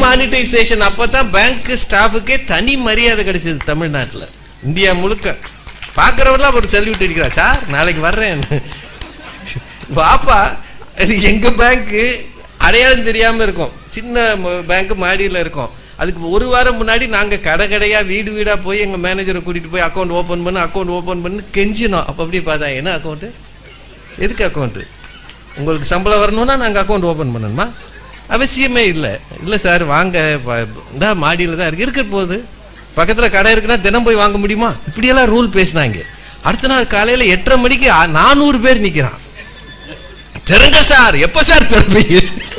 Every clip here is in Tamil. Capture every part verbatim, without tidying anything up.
டிமானிட்டைசேஷன் அப்பதான் பேங்க் ஸ்டாஃபுக்கே தனி மரியாதை கிடைச்சது தமிழ்நாட்டில். இந்தியா முழுக்க பார்க்குறவரெல்லாம் ஒரு செல்யூட் அடிக்கிறா, சார் நாளைக்கு வர்றேன் வாப்பா. எங்க பேங்க்கு அடையாளம் தெரியாம இருக்கும், சின்ன பேங்க் மாடியில் இருக்கும். அதுக்கு ஒரு வாரம் முன்னாடி நாங்கள் கடை கடையா வீடு வீடாக போய் எங்கள் மேனேஜரை கூட்டிகிட்டு போய் அக்கௌண்ட் ஓப்பன் பண்ணு அக்கௌண்ட் ஓப்பன் பண்ணு கெஞ்சினோம். அப்போ அப்படி பார்த்தா என்ன அக்கௌண்ட்டு, எதுக்கு அக்கௌண்ட்டு, உங்களுக்கு சம்பளம் வரணும்னா நாங்கள் அக்கௌண்ட் ஓப்பன் பண்ணணுமா? அவசியமே இல்லை. இல்லை சார் வாங்க, இந்த மாடியில் தான் இருக்கு, இருக்கிற போது பக்கத்தில் கடை இருக்குன்னா தினம் போய் வாங்க முடியுமா? இப்படியெல்லாம் ரூல் பேசினாங்க. அடுத்த நாள் காலையில் எட்டரை மணிக்கு நானூறு பேர் நிற்கிறான். திறங்க சார், எப்போ சார் திறப்பீங்க?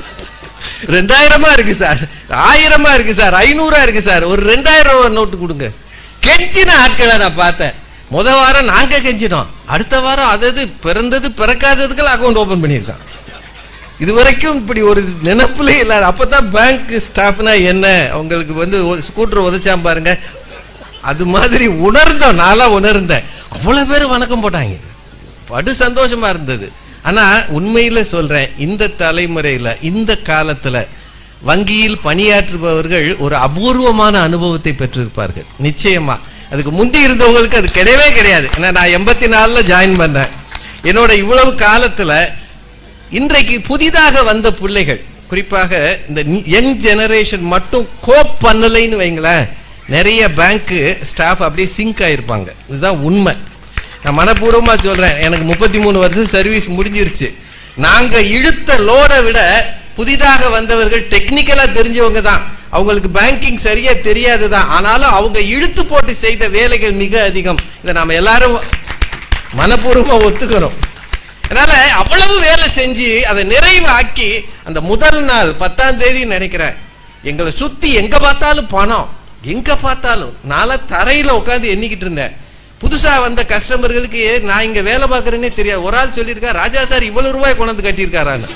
ரெண்டாயிரமா இருக்கு சார், ஆயிரமா இருக்கு சார், ஐநூறா இருக்கு சார், ஒரு ரெண்டாயிரம் ரூபாய் நோட்டு கொடுங்க. கெஞ்சின ஆட்களை நான் பார்த்தேன். முத வாரம் நாங்க கெஞ்சினோம், அடுத்த வாரம் அதாவது பிறந்தது பிறக்காததுக்கெல்லாம் அக்கௌண்ட் ஓபன் பண்ணியிருக்கான். இது வரைக்கும் இப்படி ஒரு நினைப்புலே இல்லாத. அப்பதான் பேங்க் ஸ்டாஃப்னா என்ன, அவங்களுக்கு வந்து ஸ்கூட்டர் உதச்சாம் பாருங்க, அது மாதிரி உணர்ந்தோம். நாளா உணர்ந்தேன். அவ்வளவு பேர் வணக்கம் போட்டாங்க, படு சந்தோஷமா இருந்தது. ஆனா உண்மையில சொல்றேன், இந்த தலைமுறையில இந்த காலத்துல வங்கியில் பணியாற்றுபவர்கள் ஒரு அபூர்வமான அனுபவத்தை பெற்றிருப்பார்கள் நிச்சயமா. அதுக்கு முந்தி இருந்தவங்களுக்கு அது கிடையவே கிடையாது. ஏன்னா நான் எண்பத்தி நாலுல ஜாயின் பண்ணேன். என்னோட இவ்வளவு காலத்துல இன்றைக்கு புதிதாக வந்த பிள்ளைகள், குறிப்பாக இந்த யங் ஜெனரேஷன் மட்டும் கோப் பண்ணலைன்னு வைங்களேன், நிறைய பேங்க் ஸ்டாஃப் அப்படியே சிங்க் ஆயிருப்பாங்க. இதுதான் உண்மை. நான் மனப்பூர்வமா சொல்றேன். எனக்கு முப்பத்தி மூணு வருஷம் சர்வீஸ் முடிஞ்சிருச்சு. நாங்க இழுத்த லோட விட புதிதாக வந்தவர்கள் டெக்னிக்கலா தெரிஞ்சவங்க தான், அவங்களுக்கு பேங்கிங் சரியா தெரியாது தான், ஆனாலும் அவங்க இழுத்து போட்டு செய்த வேலைகள் மிக அதிகம். இதை நாம எல்லாரும் மனப்பூர்வமா ஒத்துக்கிறோம். அதனால அவ்வளவு வேலை செஞ்சு அதை நிறைவாக்கி அந்த முதல் நாள் பத்தாம் தேதி நினைக்கிறேன், எங்களை சுத்தி எங்க பார்த்தாலும் பணம், எங்க பார்த்தாலும். நாளை தரையில உட்காந்து எண்ணிக்கிட்டு இருந்தேன். புதுசா வந்த கஸ்டமர்களுக்கு நான் இங்க வேலை பார்க்கறேன்னே தெரியாது. ஒரு ஆள் சொல்லியிருக்கா, ராஜா சார் இவ்வளவு ரூபாய் கொண்டு கட்டியிருக்காரான்னு.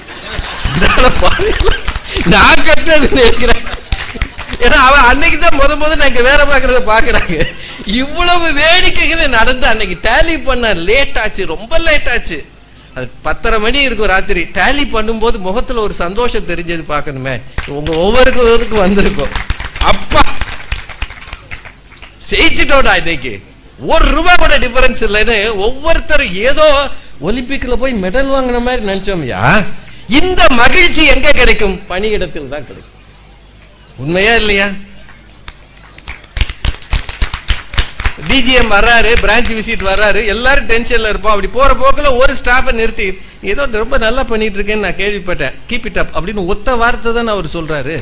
நான் கட்டுறது நினைக்கிறேன். ஏன்னா அவன் அன்னைக்குதான் முத முத நான் இங்க வேலை பார்க்கறத பாக்குறாங்க. இவ்வளவு வேடிக்கைகளை நடந்து அன்னைக்கு டேலி பண்ண லேட் ஆச்சு, ரொம்ப லேட் ஆச்சு. அது பத்தரை மணி இருக்கும் ராத்திரி. டேலி பண்ணும்போது முகத்துல ஒரு சந்தோஷம் தெரிஞ்சது பார்க்கணுமே, உங்க ஒவ்வொருக்கும் வந்திருக்கும். அப்பா ஜெயிச்சிட்டோடா, இன்னைக்கு ஒரு ரூபா கூட டிஃபரன்ஸ் இல்லைன்னு ஒவ்வொருத்தரும் ஏதோ ஒலிம்பிக்ல போய் மெடல் வாங்கின மாதிரி நினைச்சோம்யா. இந்த மகிழ்ச்சி எங்க கிடைக்கும்? பணியிடத்தில் தான் கிடைக்கும். உண்மையா இல்லையா? டிஜிஎம் வர்றாரு, பிரான்ச் விசிட் வர்றாரு, எல்லாரும் டென்ஷன்ல இருப்போம். அப்படி போற போக்குல ஒரு ஸ்டாஃபை நிறுத்தி, ஏதோ ரொம்ப நல்லா பண்ணிட்டு இருக்கேன்னு நான் கேள்விப்பட்டேன், கீப் இட் அப் அப்படின்னு ஒத்த வார்த்தை தான் அவர் சொல்றாரு.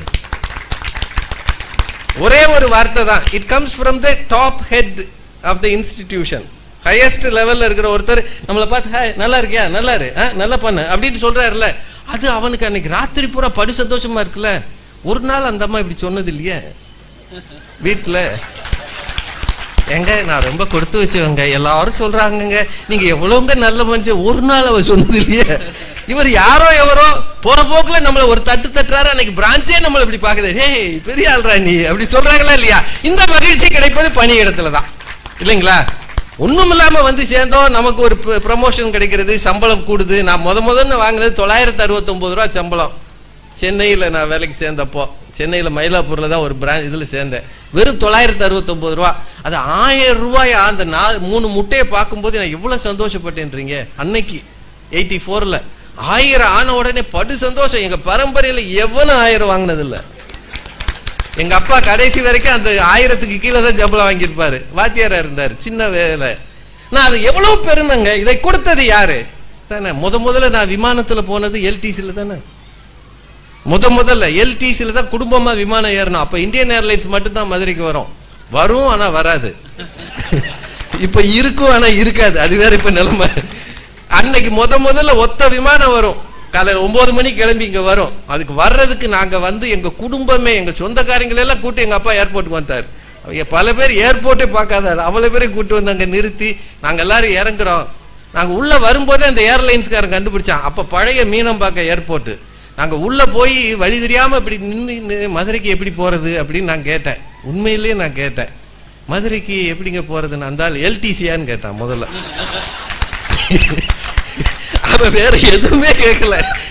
ஒரே ஒரு வார்த்தை தான். It comes from the top head of the institution. Highest லெவல்ல இருக்கிற ஒருத்தர் நம்மளை பார்த்து நல்லா இருக்கியா, நல்லா இரு, நல்லா பண்ணு அப்படின்னு சொல்றாருல்ல, அது அவனுக்கு அன்னைக்கு ராத்திரி பூரா படு சந்தோஷமா இருக்குல்ல. ஒரு நாள் அந்த அம்மா இப்படி சொன்னது இல்லையே வீட்டுல. எங்க நான் ரொம்ப கொடுத்து வச்சவங்க, எல்லாரும் சொல்றாங்க நீங்க எவ்வளவுங்க நல்ல மனுஷன், ஒரு நாள் அவ சொன்னது இல்லையே. இவர் யாரோ எவரோ போற போக்குல நம்மள ஒரு தட்டு தட்டுறாரு. அன்னைக்கு பிரான்ச்சே நம்மள இப்படி பாக்குது, ஹே பெரிய ஆள்ரா நீ அப்படி சொல்றாங்களா இல்லையா? இந்த மகிழ்ச்சி கிடைப்பது பணியிடத்துல தான் இல்லைங்களா? ஒண்ணும் இல்லாம வந்து சேர்ந்தோம், நமக்கு ஒரு ப்ரமோஷன் கிடைக்கிறது, சம்பளம் கூடுது. நான் முத முதல்ல வாங்கினது தொள்ளாயிரத்தி அறுபத்தி ஒன்பது ரூபா சம்பளம். சென்னையில் நான் வேலைக்கு சேர்ந்தப்போ, சென்னையில் மயிலாப்பூரில் தான் ஒரு பிரான்ச் இதில் சேர்ந்தேன். வெறும் தொள்ளாயிரத்தி அறுபத்தி ஒன்பது ரூபா. அது ஆயிரம் ரூபாயா? அந்த நாலு மூணு முட்டையை பார்க்கும்போது நான் எவ்வளோ சந்தோஷப்பட்டேன்றீங்க. அன்னைக்கு எயிட்டி ஃபோரில் ஆயிரம் ஆன உடனே படு சந்தோஷம். எங்கள் பரம்பரையில் எவனும் ஆயிரம் வாங்கினதில்லை. எங்க அப்பா கடைசி வரைக்கும் அந்த ஆயிரத்துக்கு கீழே தான் சம்பளம் வாங்கியிருப்பாரு. வாத்தியாரா இருந்தார், சின்ன வேலை. நான் அது எவ்வளவு பெருமைங்க. இதை கொடுத்தது யாரு தானே? முத முதல்ல நான் விமானத்துல போனது எல்டிசில தானே. முத முதல்ல எல்டிசில தான் குடும்பமா விமானம் ஏறணும். அப்ப இந்தியன் ஏர்லைன்ஸ் மட்டும் தான் மதுரைக்கு வரும். வரும் ஆனா வராது. இப்ப இருக்கும் ஆனா இருக்காது. அது வேற இப்ப நிலைமை. அன்னைக்கு முத முதல்ல ஒத்த விமானம் வரும். காலையில் ஒன்பது மணிக்கு கிளம்பி இங்க வரும். அதுக்கு வர்றதுக்கு நாங்க வந்து எங்க குடும்பமே, எங்க சொந்தக்காரங்களெல்லாம் கூட்டி எங்க அப்பா ஏர்போர்ட்டுக்கு வந்தார். பல பேர் ஏர்போர்ட்டே பார்க்காதாரு, அவ்வளவு பேரை கூட்டு வந்து அங்க நிறுத்தி நாங்க எல்லாரும் இறங்குறோம். நாங்க உள்ள வரும்போதே அந்த ஏர்லைன்ஸ்காரன் கண்டுபிடிச்சான். அப்ப பழைய மீனம்பாக்கம் ஏர்போர்ட். நாங்க உள்ள போய் வழி தெரியாம இப்படி நின்று மதுரைக்கு எப்படி போறது அப்படின்னு நான் கேட்டேன். உண்மையிலேயே நான் கேட்டேன், மதுரைக்கு எப்படிங்க போறதுன்னு. அந்த எல்டிசியான்னு கேட்டான் முதல்ல. அவன் வேற எதுவுமே கேட்கல.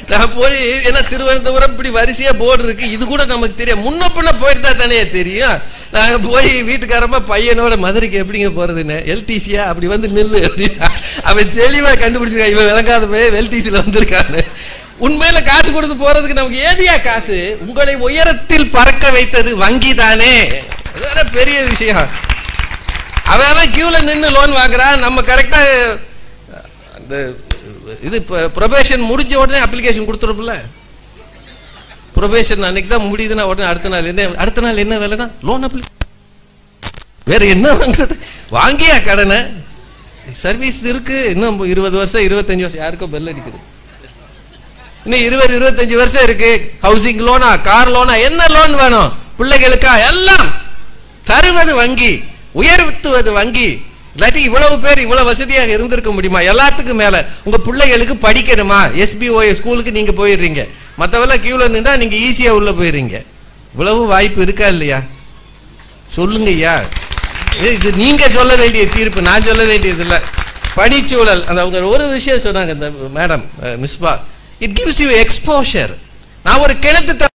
நான் போய் ஏன்னா திருவனந்தபுரம் இப்படி வரிசையா போர்டு இருக்கு, இது கூட நமக்கு தெரியும், முன்ன பின்ன போயிருந்தா தானே தெரியும். நாங்க போய் வீட்டுக்காரமா பையனோட மதுரைக்கு எப்படிங்க போறதுன்னு, எல்டிசியா அப்படி வந்து நில்லு அப்படின்னா அவன் தெளிவா கண்டுபிடிச்சிருக்கான், இவன் விளங்காத போய் எல்டிசியில வந்திருக்கான்னு. உண்மையில காசு கொடுத்து போறதுக்கு நமக்கு ஏதியா காசு? உங்களை உயரத்தில் பறக்க வைத்தது வங்கி தானே, அதுதான் பெரிய விஷயம். அவன் கியூல நின்று லோன் வாங்குறான், நம்ம கரெக்டா அந்த இது ப்ரொபேஷன் முடிஞ்ச உடனே அப்ளிகேஷன் கொடுத்துருப்பல. ப்ரொபேஷன் அன்னைக்கு தான் முடியுதுன்னா உடனே அடுத்த நாள் என்ன, அடுத்த நாள் என்ன வேலைன்னா லோன் அப்ளை. வேற என்ன வாங்குறது? வாங்கியா கடனை, சர்வீஸ் இருக்கு, இன்னும் இருபது வருஷம் இருபத்தஞ்சு வருஷம் யாருக்கோ பெல் அடிக்குது, இன்னும் இருபது இருபத்தஞ்சு வருஷம் இருக்கு. ஹவுசிங் லோனா, கார் லோனா, என்ன லோன் வேணும் பிள்ளைகளுக்கா, எல்லாம் தருவது வங்கி, உயர்த்துவது வங்கி. இல்லாட்டி இவ்வளவு பேர் இவ்வளவு வசதியாக இருந்திருக்க முடியுமா? எல்லாத்துக்கும் மேல உங்க பிள்ளைகளுக்கு படிக்கணுமா, எஸ்பிஓஏ ஸ்கூலுக்கு நீங்க போயிடுறீங்க, மற்றவெல்லாம் கியூல நின்றா நீங்க ஈஸியா உள்ள போயிடுறீங்க. இவ்வளவு வாய்ப்பு இருக்கா இல்லையா? சொல்லுங்க ஐயா. இது நீங்க சொல்ல வேண்டிய தீர்ப்பு, நான் சொல்ல வேண்டியது இல்லை. பணிச்சூழல் அந்த அவங்க ஒரு விஷயம் சொன்னாங்க இந்த madam Misba, it gives you exposure. நான் ஒரு கிணத்து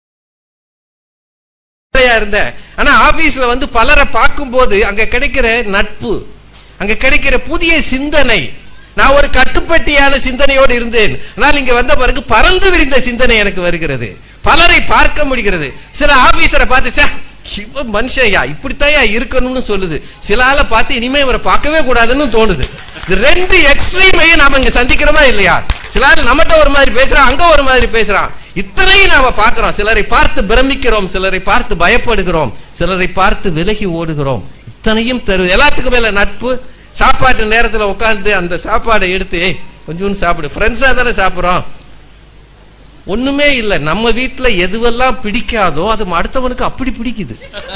இருந்தேன், ஆனா ஆபீஸ்ல வந்து பலரை பார்க்கும் போது அங்க கிடைக்கிற நட்பு, அங்க கிடைக்கிற புதிய சிந்தனை, நான் ஒரு கட்டுப்பட்டியான சிந்தனையோடு இருந்தேன், ஆனால் இங்க வந்த பிறகு பறந்து விரிந்த சிந்தனை எனக்கு வருகிறது, பலரை பார்க்க முடிகிறது. சில ஆபீசரை பார்த்துச்சா இவ மனுஷயா இப்படித்தான் இருக்கணும்னு சொல்லுது, சில ஆளை பார்த்து இனிமே இவரை பார்க்கவே கூடாதுன்னு தோணுது. ரெண்டு எக்ஸ்ட்ரீமையும் நாம இங்க சந்திக்கிறோமா இல்லையா? சில ஆள் நம்மகிட்ட ஒரு மாதிரி பேசுறான், அங்க ஒரு மாதிரி பேசுறான். இத்தனையும் நாம பார்க்கிறோம். சிலரை பார்த்து பிரமிக்கிறோம், சிலரை பார்த்து பயப்படுகிறோம், சிலரை பார்த்து விலகி ஓடுகிறோம். இத்தனையும் தருவது. எல்லாத்துக்கும் மேல நட்பு. சாப்பாட்டு நேரத்தில் உட்கார்ந்து அந்த சாப்பாடை எடுத்து கொஞ்சம் சாப்பிடு, ஃப்ரெண்ட்ஸா தானே சாப்பிட்றோம். ஒண்ணுமே இல்லை, நம்ம வீட்டுல எதுவெல்லாம் பிடிக்காதோ அது அடுத்தவனுக்கு அப்படி பிடிக்குது.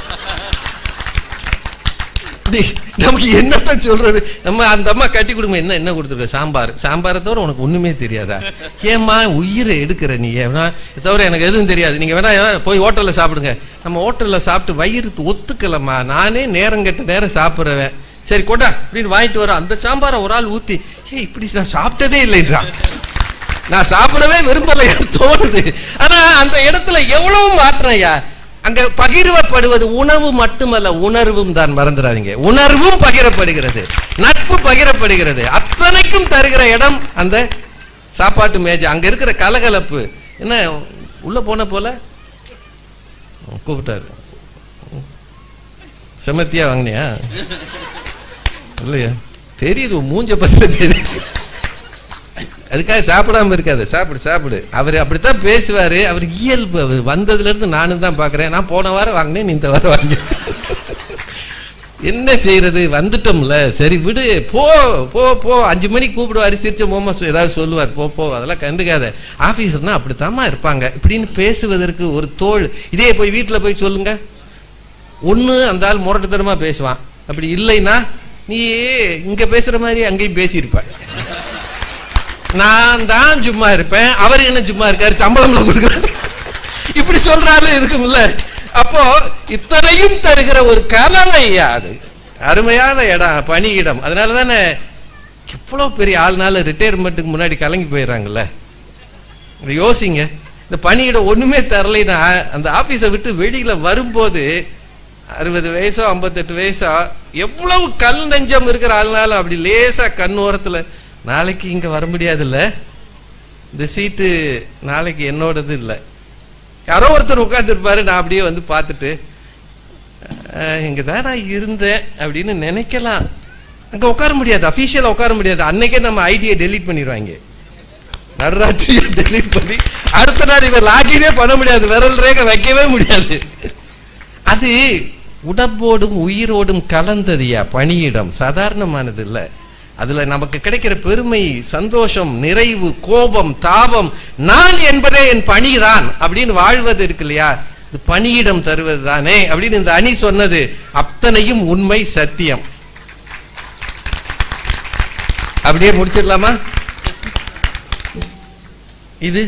நமக்கு என்னத்த சொல்றது? நம்ம அந்த அம்மா கட்டி கொடுங்க, என்ன என்ன கொடுத்துருக்க, சாம்பார், சாம்பாரை தவிர உனக்கு ஒண்ணுமே தெரியாதா? ஏம்மா உயிரை எடுக்கிற நீ, தவிர எனக்கு எதுவும் தெரியாது, நீங்க வேணா போய் ஹோட்டல்ல சாப்பிடுங்க. நம்ம ஹோட்டல்ல சாப்பிட்டு வயிறு ஒத்துக்கலம்மா, நானே நேரம் கெட்ட நேரம் சாப்பிட்றவன், சரி கொண்டா அப்படின்னு வாங்கிட்டு வர அந்த சாம்பாரை ஒரு ஆள் ஊத்தி, ஏ இப்படி நான் சாப்பிட்டதே இல்லைன்றான், நான் சாப்பிடவே விரும்பலையா தோணுது. ஆனா அந்த இடத்துல எவ்வளவு மாற்றம் ஐயா. அங்க பகிரப்படுவது உணவு மட்டுமல்ல, உணர்வும் தான், மறந்துடாதீங்க. உணர்வும் பகிரப்படுகிறது, நட்பு பகிரப்படுகிறது, அத்தனைக்கும் தருகிற இடம் அந்த சாப்பாட்டு மேஜை. அங்க இருக்கிற கலகலப்பு என்ன, உள்ள போன போல கூப்பிட்டாரு, செமத்தியா வாங்கினியா இல்லையா தெரியுது, மூஞ்ச பத்தில தெரியுது, அதுக்காக சாப்பிடாம இருக்காது, சாப்பிடு சாப்பிடு. அவர் அப்படித்தான் பேசுவாரு, அவர் இயல்பு. அவர் வந்ததுல இருந்து நானும் தான் பாக்குறேன், நான் போன வாரம் வாங்கினேன், இந்த வாரம் வாங்கி என்ன செய்யறது, வந்துட்டோம்ல, சரி விடு, போ போ போ அஞ்சு மணிக்கு கூப்பிடுவாரு, சிரிச்ச மோமா ஏதாவது சொல்லுவார், போ போ அதெல்லாம் கண்டுக்காத, ஆபீசர்னா அப்படித்தாமா இருப்பாங்க இப்படின்னு பேசுவதற்கு ஒரு தோள். இதே போய் வீட்டுல போய் சொல்லுங்க, ஒண்ணு அந்த ஆள் முரட்டுத்தனமா பேசுவான், அப்படி இல்லைன்னா நீ இங்க பேசுற மாதிரி அங்கேயும் பேசியிருப்ப, நான் தான் சும்மா இருப்பேன், அவரு என்ன சும்மா இருக்காரு, சம்பளம்ல கொடுக்குறாரு, இப்படி சொல்றாலும் இருக்கும்ல. அப்போ இத்தனையும் தருகிற ஒரு கலவையா, அது அருமையான இடம், பணியிடம். அதனால தானே எவ்வளவு பெரிய ஆள்னால ரிட்டையர்மெண்ட்டுக்கு முன்னாடி கலங்கி போயிடறாங்கல்ல. யோசிங்க, இந்த பணியிடம் ஒண்ணுமே தரலைன்னா அந்த ஆபீஸை விட்டு வெளியில வரும்போது அறுபது வயசோ ஐம்பத்தெட்டு வயசோ எவ்வளவு கல் நெஞ்சம் இருக்கிற ஆள்னாலும் அப்படி லேசா கண் ஓரத்துல, நாளைக்கு இங்க வர முடியாதுல்ல, இந்த சீட்டு நாளைக்கு என்னோடது இல்லை, யாரோ ஒருத்தர் உட்காந்துருப்பாரு, நான் அப்படியே வந்து பார்த்துட்டு இங்கதான் நான் இருந்தேன் அப்படின்னு நினைக்கலாம். அங்க உட்கார முடியாது, அபிஷியலா உட்கார முடியாது. அன்னைக்கே நம்ம ஐடியை டெலீட் பண்ணிடுவாங்க, நடுராத்திரியை டெலீட் பண்ணி அடுத்த நாள் இவர் லாகினே பண்ண முடியாது, விரல் ரேகை வைக்கவே முடியாது. அது உடம்போடும் உயிரோடும் கலந்ததுயா பணியிடம், சாதாரணமானது இல்லை. அதுல நமக்கு கிடைக்கிற பெருமை, சந்தோஷம், நிறைவு, கோபம், தாபம், நான் என்பதே என் பணிதான் அப்படின்னு வாழ்வது இருக்கு இல்லையா, இது பணியிடம் தருவது தானே அப்படின்னு இந்த அணி சொன்னது அத்தனையும் உண்மை, சத்தியம். அப்படியே முடிச்சிடலாமா? இது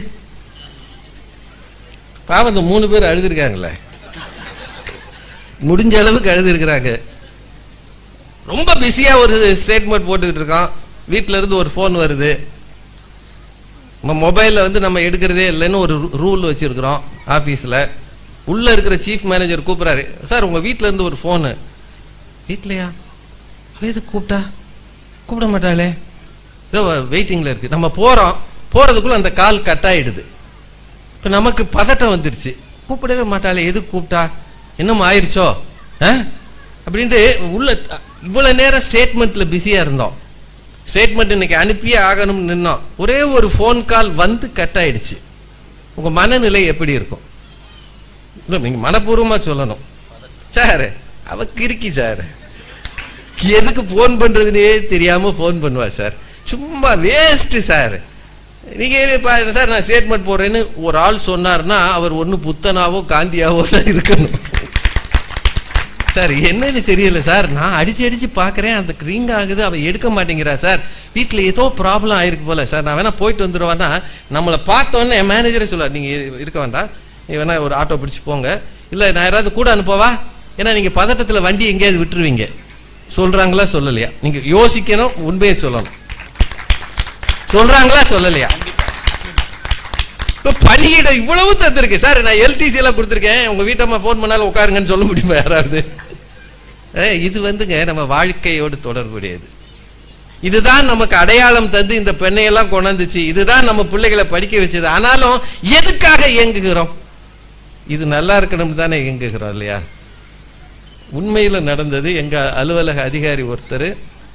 பாவம், இந்த மூணு பேர் அழுதுருக்காங்களே, முடிஞ்ச அளவுக்கு அழுதுருக்கிறாங்க. ரொம்ப பிஸியா ஒரு ஸ்டேட்மெண்ட் போட்டுக்கிட்டு இருக்கோம், வீட்டில இருந்து ஒரு போன் வருது, மொபைலில் வந்து நம்ம எடுக்கிறதே இல்லைன்னு ஒரு ரூல் வச்சுருக்குறோம் ஆஃபீஸில். உள்ளே இருக்கிற சீஃப் மேனேஜர் கூப்பிட்றாரு, சார் உங்கள் வீட்டில் இருந்து ஒரு ஃபோனு. வீட்லையா? எதுக்கு கூப்பிட்டா? கூப்பிட மாட்டாளே, ஏதோ வெயிட்டிங்கில் இருக்குது. நம்ம போகிறோம், போகிறதுக்குள்ளே அந்த கால் கட் ஆகிடுது. இப்போ நமக்கு பதட்டம் வந்துருச்சு, கூப்பிடவே மாட்டாளே, எதுக்கு கூப்பிட்டா, இன்னும் ஆயிடுச்சோ ஆ அப்படின்ட்டு உள்ள இவ்வளோ நேரம் ஸ்டேட்மெண்ட்டில் பிஸியாக இருந்தோம். ஸ்டேட்மெண்ட் இன்னைக்கு அனுப்பியே ஆகணும்னு நின்னோம். ஒரே ஒரு ஃபோன் கால் வந்து கட் ஆயிடுச்சு. உங்கள் மனநிலை எப்படி இருக்கும்? இல்லை நீங்கள் மனப்பூர்வமாக சொல்லணும், சார் அவ கிறுக்கி சார், எதுக்கு ஃபோன் பண்ணுறதுனே தெரியாமல் ஃபோன் பண்ணுவா சார், சும்மா வேஸ்ட்டு சார், நீங்கள் சார் நான் ஸ்டேட்மெண்ட் போடுறேன்னு ஒரு ஆள் சொன்னார்னா அவர் ஒன்று புத்தனாவோ காந்தியாவோ தான் இருக்கணும். சார் என்னன்னு தெரியல சார், நான் அடிச்சு அடிச்சு பார்க்குறேன், அந்த ரிங் ஆகுது, அவள் எடுக்க மாட்டேங்கிறா சார், வீட்டில் ஏதோ ப்ராப்ளம் ஆயிருக்கு போல சார், நான் வேணா போயிட்டு வந்துடுவான்னா நம்மளை பார்த்தோன்னே என் மேனேஜரே சொல்லுவார், நீங்கள் இருக்க வேண்டாம், நீ வேணா ஒரு ஆட்டோ பிடிச்சி போங்க, இல்லை நான் யாராவது கூட அனுப்பவா, ஏன்னா நீங்கள் பதட்டத்தில் வண்டி எங்கேயாவது விட்டுருவீங்க. சொல்கிறாங்களா சொல்லலையா? நீங்கள் யோசிக்கணும், உண்மையை சொல்லணும். சொல்கிறாங்களா சொல்லலையா? இப்போ பணியிட இவ்வளவு தந்திருக்கு சார், நான் எல்டிசி எல்லாம் கொடுத்துருக்கேன், உங்கள் வீட்டம்மா ஃபோன் பண்ணாலும் உட்காருங்கன்னு சொல்ல முடியுமா யாராவது? இது வந்துங்க நம்ம வாழ்க்கையோடு தொடர்புடையது. இதுதான் நமக்கு அடையாளம் தந்து இந்த பெண்ணையெல்லாம் கொண்டாந்துச்சு, இதுதான் நம்ம பிள்ளைகளை படிக்க வச்சது. ஆனாலும் எதுக்காக இயங்குகிறோம்? இது நல்லா இருக்கணும்னு தானே இயங்குகிறோம் இல்லையா? உண்மையில் நடந்தது, எங்கள் அலுவலக அதிகாரி ஒருத்தர்,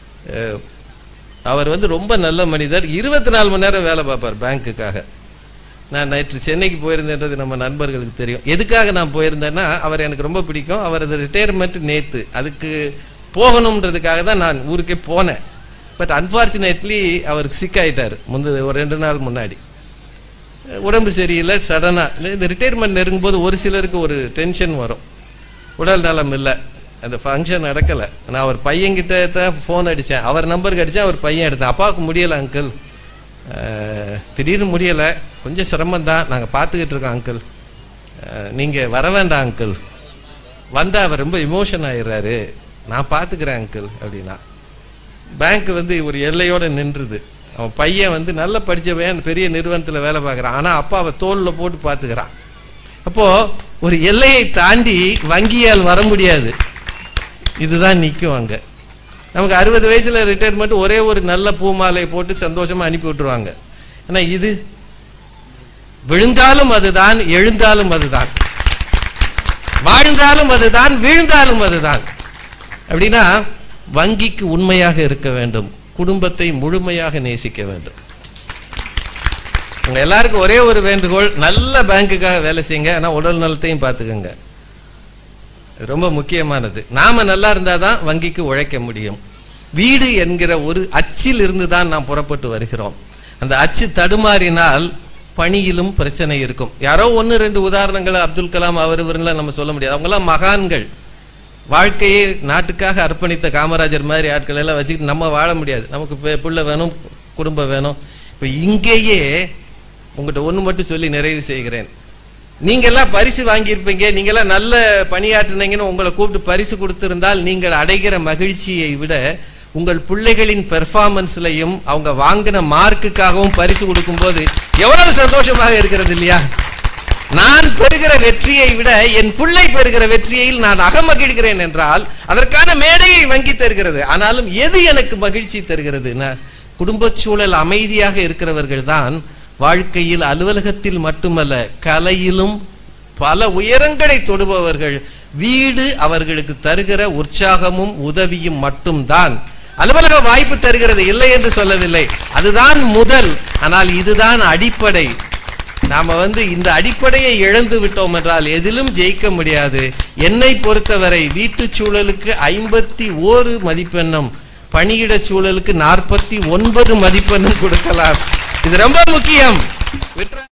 அவர் வந்து ரொம்ப நல்ல மனிதர், இருபத்தி நாலு மணி நேரம் வேலை பார்ப்பார் பேங்க்குக்காக. நான் நேற்று சென்னைக்கு போயிருந்தேன்றது நம்ம நண்பர்களுக்கு தெரியும். எதுக்காக நான் போயிருந்தேன்னா, அவர் எனக்கு ரொம்ப பிடிக்கும், அவரது ரிட்டையர்மெண்ட் நேற்று, அதுக்கு போகணுன்றதுக்காக தான் நான் ஊருக்கே போனேன். பட் அன்ஃபார்ச்சுனேட்லி அவருக்கு சிக் ஆகிட்டார் முந்த ஒரு ரெண்டு நாள் முன்னாடி, உடம்பு சரியில்லை. சடனாக இந்த ரிட்டையர்மெண்ட் நெருங்கும்போது ஒரு சிலருக்கு ஒரு டென்ஷன் வரும், உடல் நலம் இல்லை, அந்த ஃபங்க்ஷன் நடக்கலை. நான் அவர் பையன்கிட்ட தான் ஃபோன் அடித்தேன், அவர் நம்பருக்கு அடித்தேன், அவர் பையன் எடுத்தேன். அப்பாவுக்கு முடியலை அங்கிள், திடீர்னு முடியலை, கொஞ்சம் சிரமந்தான், நாங்கள் பார்த்துக்கிட்டு இருக்கோம் அங்கிள், நீங்கள் வர வேண்டாம் அங்கிள், வந்தால் அவர் ரொம்ப இமோஷன் ஆகிடுறாரு, நான் பார்த்துக்கிறேன் அங்கிள் அப்படின்னா. பேங்க் வந்து ஒரு எல்லையோடு நின்றுது. அவன் பையன் வந்து நல்லா படித்தவன், பெரிய நிறுவனத்தில் வேலை பார்க்குறான், ஆனால் அப்பா அவன் தோளில் போட்டு பார்த்துக்கிறான். அப்போது ஒரு எல்லையை தாண்டி வங்கியால் வர முடியாது, இதுதான் நிற்கும் அங்கே. நமக்கு அறுபது வயசில் ரிட்டையர்மெண்ட், ஒரே ஒரு நல்ல பூமாலையை போட்டு சந்தோஷமாக அனுப்பி விட்டுருவாங்க. ஆனால் இது விழுந்தாலும் அதுதான், எழுந்தாலும் அதுதான், வாழ்ந்தாலும் அதுதான், வீழ்ந்தாலும் அதுதான். அப்படின்னா வங்கிக்கு உண்மையாக இருக்க வேண்டும், குடும்பத்தை முழுமையாக நேசிக்க வேண்டும். உங்க எல்லாருக்கும் ஒரே ஒரு வேண்டுகோள், நல்ல பேங்குக்காக வேலை செய்யுங்க, ஆனால் உடல் நலத்தையும் பார்த்துக்கோங்க, ரொம்ப முக்கியமானது. நாம நல்லா இருந்தாதான் வங்கிக்கு உழைக்க முடியும். வீடு என்கிற ஒரு அச்சில் இருந்து தான் நாம் புறப்பட்டு வருகிறோம். அந்த அச்சு தடுமாறினால் பணியிலும் பிரச்சனை இருக்கும். யாரோ ஒன்று ரெண்டு உதாரணங்கள், அப்துல் கலாம் அவர் இவரெல்லாம் நம்ம சொல்ல முடியாது, அவங்கெல்லாம் மகான்கள், வாழ்க்கையை நாட்டுக்காக அர்ப்பணித்த காமராஜர் மாதிரி ஆட்கள் எல்லாம் வச்சுக்கிட்டு நம்ம வாழ முடியாது. நமக்கு பிள்ளை வேணும், குடும்பம் வேணும். இப்போ இங்கேயே உங்கள்கிட்ட ஒன்று மட்டும் சொல்லி நிறைவு செய்கிறேன். நீங்கள்லாம் பரிசு வாங்கியிருப்பீங்க, நீங்கள்லாம் நல்ல பணியாற்றினீங்கன்னு உங்களை கூப்பிட்டு பரிசு கொடுத்துருந்தால் நீங்கள் அடைகிற மகிழ்ச்சியை விட உங்கள் பிள்ளைகளின் பெர்ஃபார்மன்ஸ்லையும் அவங்க வாங்கின மார்க்குக்காகவும் பரிசு கொடுக்கும்போது எவ்வளவு சந்தோஷமாக இருக்கிறது இல்லையா? நான் பெறுகிற வெற்றியை விட என் பிள்ளை பெறுகிற வெற்றியில் நான் அகமகிழ்கிறேன் என்றால் அதற்கான மேடையை வங்கி தருகிறது. ஆனாலும் எது எனக்கு மகிழ்ச்சி தருகிறது? குடும்ப சூழல் அமைதியாக இருக்கிறவர்கள் தான் வாழ்க்கையில், அலுவலகத்தில் மட்டுமல்ல கலையிலும் பல உயரங்களை தொடுபவர்கள். வீடு அவர்களுக்கு தருகிற உற்சாகமும் உதவியும் மட்டும்தான். அலுவலக வாய்ப்பு தருகிறது, இல்லை என்று சொல்லவில்லை, அதுதான் முதல். ஆனால் இதுதான் அடிப்படை. நாம வந்து இந்த அடிப்படையை இழந்து விட்டோம் என்றால் எதிலும் ஜெயிக்க முடியாது. என்னை பொறுத்தவரை வீட்டு சூழலுக்கு ஐம்பத்தி ஓரு மதிப்பெண்ணும் பணியிட சூழலுக்கு நாற்பத்தி ஒன்பது மதிப்பெண்ணும் கொடுக்கலாம். இது ரொம்ப முக்கியம்.